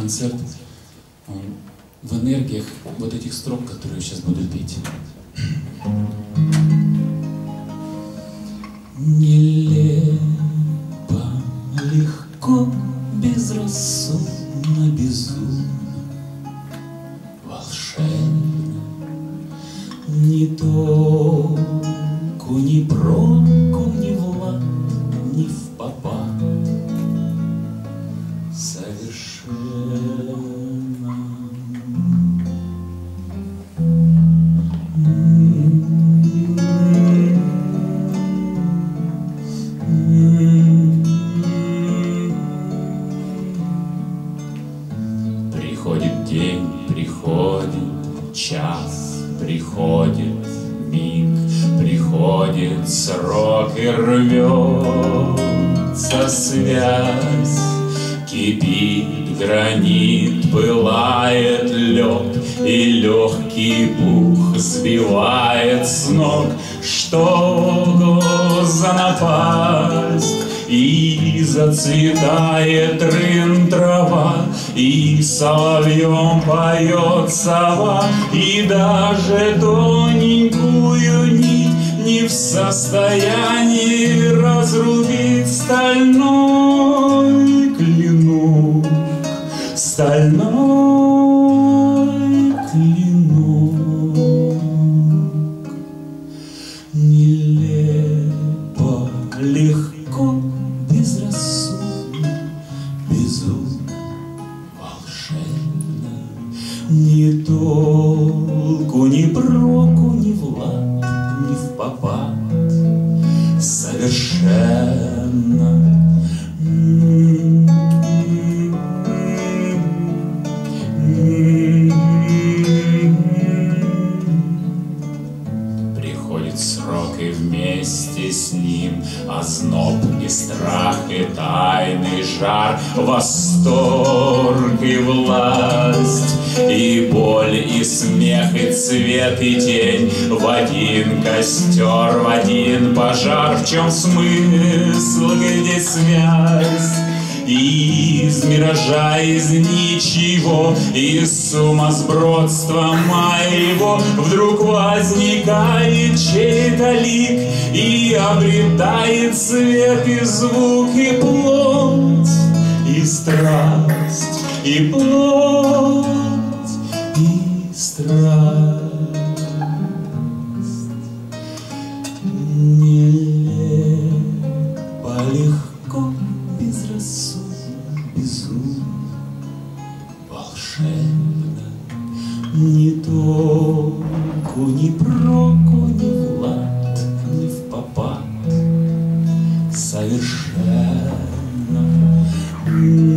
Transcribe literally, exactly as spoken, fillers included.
концерт в энергиях вот этих строк, которые сейчас буду петь. Нелепо, легко, безрассудно, безумно, волшебно, ни толку, ни проку, ни влад, ни впопад, совершенно. Приходит день, приходит час, приходит миг, приходит срок и рвется связь. Кипит гранит, пылает лед, и легкий пух сбивает с ног, что глаза напасть. И зацветает рын трава, и соловьем поет сова, и даже тоненькую нить не в состоянии разрубить стальной клинок, стальной клинок. Нелепо, легко, безрассудно, безумно, волшебно, ни толку, ни проку, ни влад, ни впопад, совершенно. Приходит срок, и вместе с ним озноб и страх, и тайный жар, восторг и власть, и боль, и смех, и цвет, и тень в один костер, в один пожар. В чем смысл, где связь? Из миража, из ничего, из сумасбродства моего вдруг возникает чей-то лик и обретает свет, и звук, и плоть, и страсть, и плоть, и страсть. Нелепо, легко, безрассудно, безумно, волшебно, ни толку, ни проку, ни влад, ни впопад, совершенно.